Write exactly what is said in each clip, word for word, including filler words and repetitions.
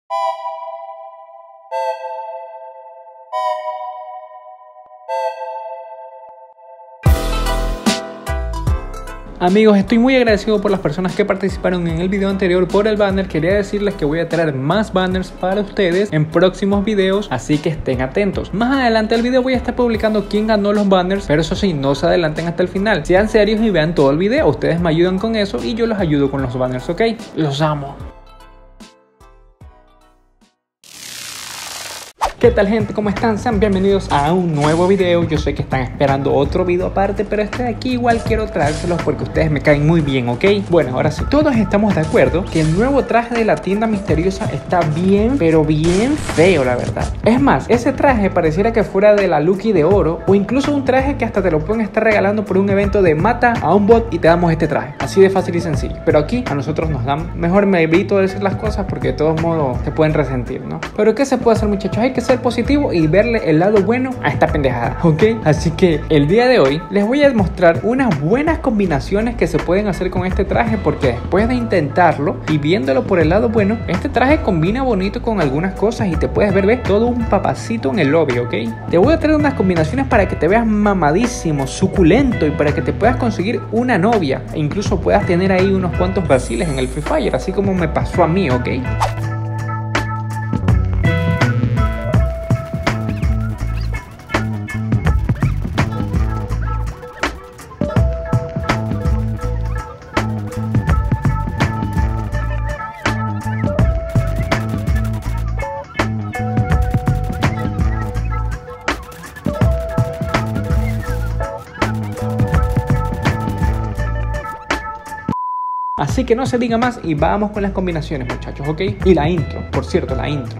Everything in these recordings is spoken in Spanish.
Amigos, estoy muy agradecido por las personas que participaron en el video anterior por el banner. Quería decirles que voy a traer más banners para ustedes en próximos videos, así que estén atentos. Más adelante del video voy a estar publicando quién ganó los banners, pero eso sí, no se adelanten hasta el final. Sean serios y vean todo el video, ustedes me ayudan con eso y yo los ayudo con los banners, ¿ok? Los amo. ¿Qué tal, gente? ¿Cómo están? Sean bienvenidos a un nuevo video. Yo sé que están esperando otro video aparte, pero este de aquí igual quiero traérselos porque ustedes me caen muy bien, ¿ok? Bueno, ahora sí, todos estamos de acuerdo que el nuevo traje de la tienda misteriosa está bien, pero bien feo, la verdad. Es más, ese traje pareciera que fuera de la Lucky de oro, o incluso un traje que hasta te lo pueden estar regalando por un evento de mata a un bot y te damos este traje. Así de fácil y sencillo. Pero aquí a nosotros nos dan, mejor me evito decir las cosas porque de todos modos te pueden resentir, ¿no? Pero ¿qué se puede hacer, muchachos? Hay que ser positivo y verle el lado bueno a esta pendejada, ¿ok? Así que el día de hoy les voy a mostrar unas buenas combinaciones que se pueden hacer con este traje, porque después de intentarlo y viéndolo por el lado bueno, este traje combina bonito con algunas cosas y te puedes ver, ves, todo un papacito en el lobby, ¿ok? Te voy a traer unas combinaciones para que te veas mamadísimo, suculento, y para que te puedas conseguir una novia e incluso puedas tener ahí unos cuantos vaciles en el Free Fire, así como me pasó a mí, ¿ok? Así que no se diga más y vamos con las combinaciones, muchachos, ¿ok? Y la intro, por cierto, la intro.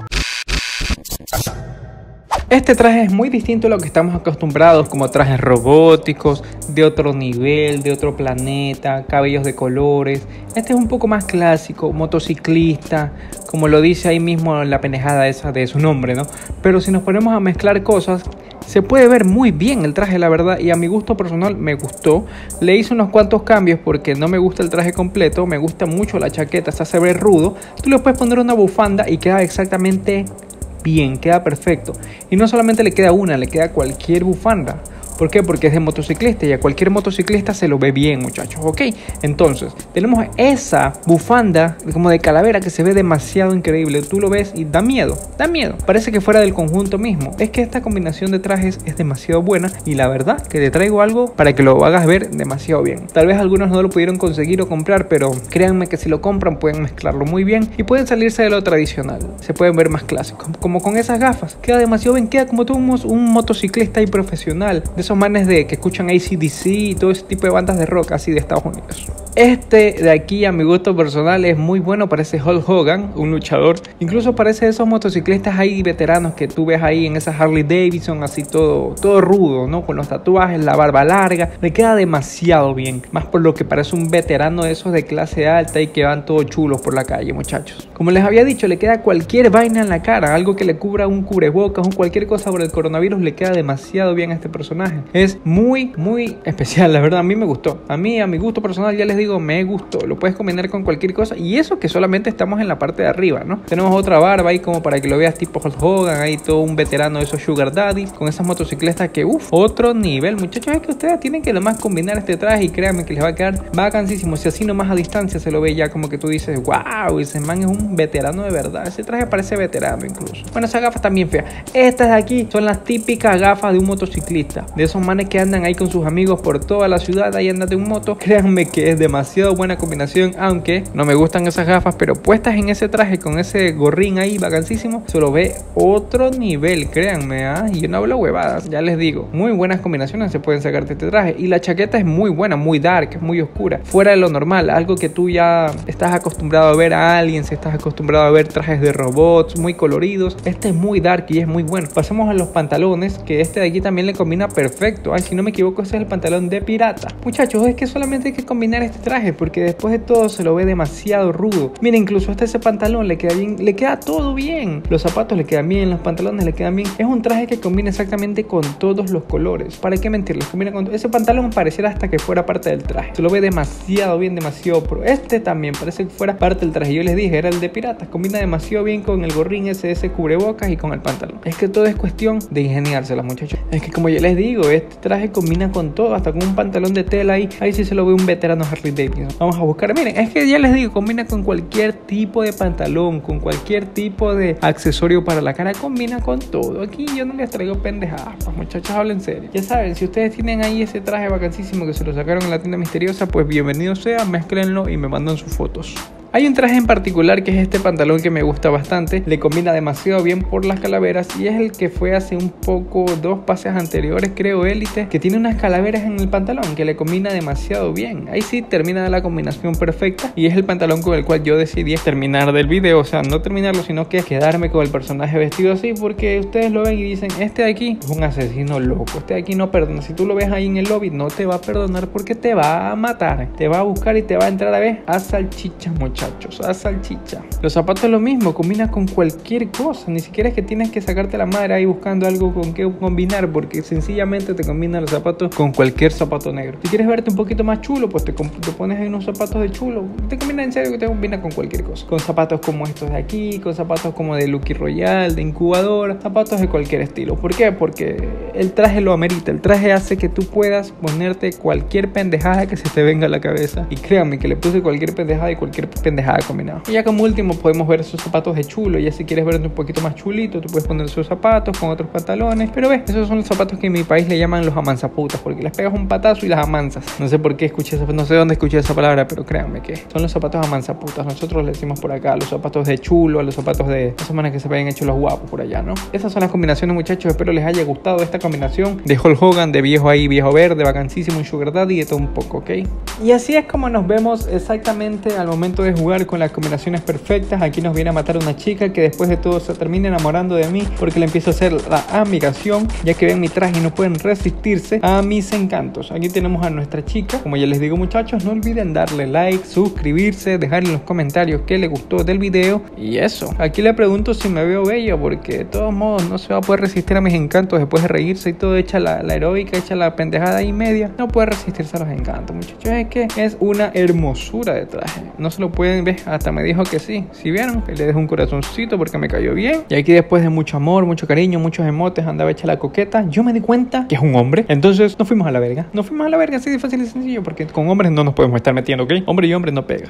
Este traje es muy distinto a lo que estamos acostumbrados, como trajes robóticos, de otro nivel, de otro planeta, cabellos de colores. Este es un poco más clásico, motociclista, como lo dice ahí mismo la pendejada esa de su nombre, ¿no? Pero si nos ponemos a mezclar cosas, se puede ver muy bien el traje, la verdad, y a mi gusto personal me gustó. Le hice unos cuantos cambios porque no me gusta el traje completo, me gusta mucho la chaqueta, hasta se ve rudo. Tú le puedes poner una bufanda y queda exactamente bien, queda perfecto. Y no solamente le queda una, le queda cualquier bufanda. ¿Por qué? Porque es de motociclista y a cualquier motociclista se lo ve bien, muchachos, ¿ok? Entonces, tenemos esa bufanda como de calavera que se ve demasiado increíble. Tú lo ves y da miedo, da miedo. Parece que fuera del conjunto mismo. Es que esta combinación de trajes es demasiado buena y la verdad que te traigo algo para que lo hagas ver demasiado bien. Tal vez algunos no lo pudieron conseguir o comprar, pero créanme que si lo compran pueden mezclarlo muy bien y pueden salirse de lo tradicional. Se pueden ver más clásicos, como con esas gafas. Queda demasiado bien, queda como tú un motociclista y profesional. De esos manes de que escuchan A C D C y todo ese tipo de bandas de rock así de Estados Unidos. Este de aquí, a mi gusto personal, es muy bueno. Parece Hulk Hogan, un luchador. Incluso parece esos motociclistas ahí veteranos que tú ves ahí en esa Harley Davidson, así todo, todo rudo, ¿no? Con los tatuajes, la barba larga. Le queda demasiado bien. Más por lo que parece un veterano de esos de clase alta y que van todos chulos por la calle, muchachos. Como les había dicho, le queda cualquier vaina en la cara. Algo que le cubra un cubrebocas o cualquier cosa por el coronavirus le queda demasiado bien a este personaje. Es muy, muy especial, la verdad. A mí me gustó. A mí, a mi gusto personal, ya les digo, me gustó. Lo puedes combinar con cualquier cosa. Y eso que solamente estamos en la parte de arriba, ¿no? Tenemos otra barba ahí como para que lo veas tipo Hulk Hogan. Ahí todo un veterano de esos Sugar Daddies. Con esas motocicletas que, uff, otro nivel. Muchachos, es que ustedes tienen que nomás combinar este traje y créanme que les va a quedar vacancísimo. Si así nomás a distancia se lo ve ya como que tú dices, wow, ese man es un veterano de verdad. Ese traje parece veterano incluso. Bueno, esas gafas también feas. Estas de aquí son las típicas gafas de un motociclista. De esos manes que andan ahí con sus amigos por toda la ciudad, ahí andan de un moto. Créanme que es demasiado buena combinación, aunque no me gustan esas gafas, pero puestas en ese traje con ese gorrín ahí vacancísimo, se lo ve otro nivel, créanme, ¿ah? Y yo no hablo huevadas, ya les digo, muy buenas combinaciones se pueden sacar de este traje. Y la chaqueta es muy buena, muy dark, muy oscura, fuera de lo normal, algo que tú ya estás acostumbrado a ver a alguien, si estás acostumbrado a ver trajes de robots muy coloridos. Este es muy dark y es muy bueno. Pasamos a los pantalones, que este de aquí también le combina perfecto. Ay, si no me equivoco, ese es el pantalón de pirata. Muchachos, es que solamente hay que combinar este traje, porque después de todo se lo ve demasiado rudo. Mira, incluso hasta ese pantalón le queda bien, le queda todo bien. Los zapatos le quedan bien, los pantalones le quedan bien. Es un traje que combina exactamente con todos los colores. ¿Para qué mentirles? Combina con ese pantalón, pareciera hasta que fuera parte del traje. Se lo ve demasiado bien, demasiado pro. Este también parece que fuera parte del traje. Yo les dije, era el de piratas. Combina demasiado bien con el gorrín ese, ese cubrebocas y con el pantalón. Es que todo es cuestión de ingeniárselas, muchachos. Es que como yo les digo, este traje combina con todo, hasta con un pantalón de tela ahí. Ahí sí se lo ve un veterano Harley Davidson. Vamos a buscar. Miren, es que ya les digo, combina con cualquier tipo de pantalón, con cualquier tipo de accesorio para la cara, combina con todo. Aquí yo no les traigo pendejadas, pues, muchachos, hablen serio. Ya saben, si ustedes tienen ahí ese traje vacancísimo que se lo sacaron en la tienda misteriosa, pues bienvenido sea, mézclenlo y me mandan sus fotos. Hay un traje en particular que es este pantalón que me gusta bastante, le combina demasiado bien por las calaveras y es el que fue hace un poco, dos pases anteriores creo, Élite, que tiene unas calaveras en el pantalón que le combina demasiado bien. Ahí sí termina la combinación perfecta y es el pantalón con el cual yo decidí terminar del video, o sea, no terminarlo, sino que quedarme con el personaje vestido así, porque ustedes lo ven y dicen, este de aquí es un asesino loco, este de aquí no perdona. Si tú lo ves ahí en el lobby, no te va a perdonar porque te va a matar, te va a buscar y te va a entrar a ver a salchicha, muchachos. A salchicha. Los zapatos es lo mismo, combina con cualquier cosa, ni siquiera es que tienes que sacarte la madre ahí buscando algo con que combinar, porque sencillamente te combinan los zapatos con cualquier zapato negro. Si quieres verte un poquito más chulo, pues te, te pones ahí unos zapatos de chulo, te combina en serio, que te combina con cualquier cosa, con zapatos como estos de aquí, con zapatos como de Lucky Royale, de incubadora, zapatos de cualquier estilo. ¿Por qué? Porque el traje lo amerita, el traje hace que tú puedas ponerte cualquier pendejada que se te venga a la cabeza, y créanme que le puse cualquier pendejada y cualquier pendejada combinado. Y ya como último podemos ver sus zapatos de chulo. Ya si quieres verte un poquito más chulito, tú puedes poner sus zapatos con otros pantalones. Pero ves, esos son los zapatos que en mi país le llaman los amanzaputas, porque les pegas un patazo y las amansas. No sé por qué escuché esa, no sé dónde escuché esa palabra, pero créanme que son los zapatos amanzaputas. Nosotros le decimos por acá a los zapatos de chulo, a los zapatos de esas maneras que se ven hechos los guapos por allá, ¿no? Esas son las combinaciones, muchachos. Espero les haya gustado esta combinación de Hulk Hogan, de viejo ahí, viejo verde, vacancísimo, un sugar daddy y de todo un poco, ¿ok? Y así es como nos vemos exactamente al momento de jugar con las combinaciones perfectas. Aquí nos viene a matar una chica que después de todo se termina enamorando de mí porque le empiezo a hacer la amigación, ya que ven mi traje y no pueden resistirse a mis encantos. Aquí tenemos a nuestra chica. Como ya les digo, muchachos, no olviden darle like, suscribirse, dejar en los comentarios qué les gustó del video y eso. Aquí le pregunto si me veo bella, porque de todos modos no se va a poder resistir a mis encantos después de reírse y todo, echa la, la heroica, echa la pendejada y media, no puede resistirse a los encantos, muchachos. Es que es una hermosura de traje, no se lo pueden ver. Hasta me dijo que sí, si vieron, que le dejo un corazoncito porque me cayó bien. Y aquí después de mucho amor, mucho cariño, muchos emotes, andaba hecha la coqueta, yo me di cuenta que es un hombre. Entonces nos fuimos a la verga, nos fuimos a la verga, así de fácil y sencillo, porque con hombres no nos podemos estar metiendo, ¿ok? Hombre y hombre no pega.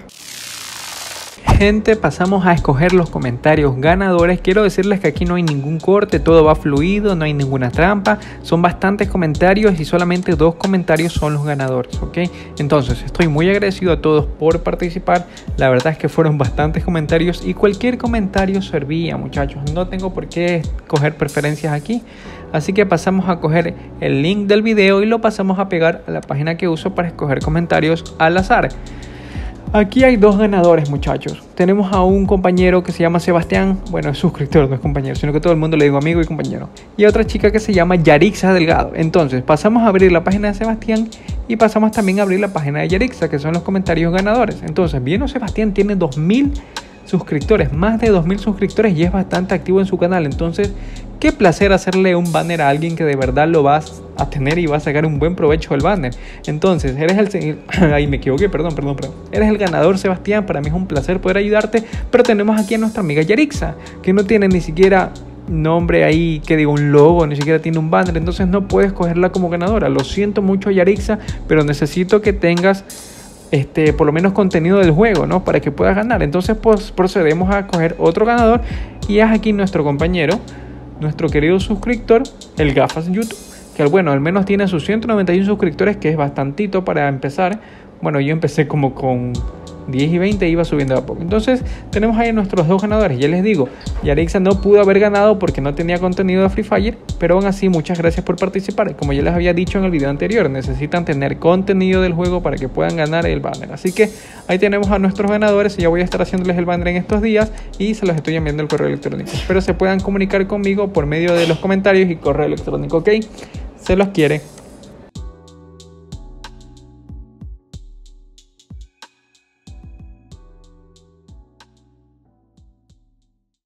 Gente, pasamos a escoger los comentarios ganadores. Quiero decirles que aquí no hay ningún corte, todo va fluido, no hay ninguna trampa. Son bastantes comentarios y solamente dos comentarios son los ganadores, ¿ok? Entonces, estoy muy agradecido a todos por participar. La verdad es que fueron bastantes comentarios y cualquier comentario servía, muchachos. No tengo por qué coger preferencias aquí. Así que pasamos a coger el link del video y lo pasamos a pegar a la página que uso para escoger comentarios al azar. Aquí hay dos ganadores, muchachos. Tenemos a un compañero que se llama Sebastián. Bueno, es suscriptor, no es compañero, sino que todo el mundo le digo amigo y compañero. Y a otra chica que se llama Yarixa Delgado. Entonces, pasamos a abrir la página de Sebastián y pasamos también a abrir la página de Yarixa, que son los comentarios ganadores. Entonces, bien, Sebastián tiene dos mil suscriptores, más de dos mil suscriptores y es bastante activo en su canal. Entonces, qué placer hacerle un banner a alguien que de verdad lo vas a tener y va a sacar un buen provecho del banner. Entonces, eres el... Ahí me equivoqué, perdón, perdón, perdón. Eres el ganador, Sebastián. Para mí es un placer poder ayudarte. Pero tenemos aquí a nuestra amiga Yarixa, que no tiene ni siquiera nombre ahí, que digo, un logo, ni siquiera tiene un banner. Entonces no puedes cogerla como ganadora. Lo siento mucho, Yarixa, pero necesito que tengas Este, por lo menos contenido del juego, ¿no? Para que puedas ganar. Entonces pues procedemos a coger otro ganador y es aquí nuestro compañero, nuestro querido suscriptor, el Gafas YouTube, que bueno, al menos tiene sus ciento noventa y uno suscriptores, que es bastantito para empezar. Bueno, yo empecé como con diez y veinte, iba subiendo a poco. Entonces tenemos ahí nuestros dos ganadores. Ya les digo, Yarixa no pudo haber ganado porque no tenía contenido de Free Fire, pero aún así muchas gracias por participar. Como ya les había dicho en el video anterior, necesitan tener contenido del juego para que puedan ganar el banner. Así que ahí tenemos a nuestros ganadores y ya voy a estar haciéndoles el banner en estos días y se los estoy enviando el correo electrónico. Espero se puedan comunicar conmigo por medio de los comentarios y correo electrónico, ¿ok? Se los quiere.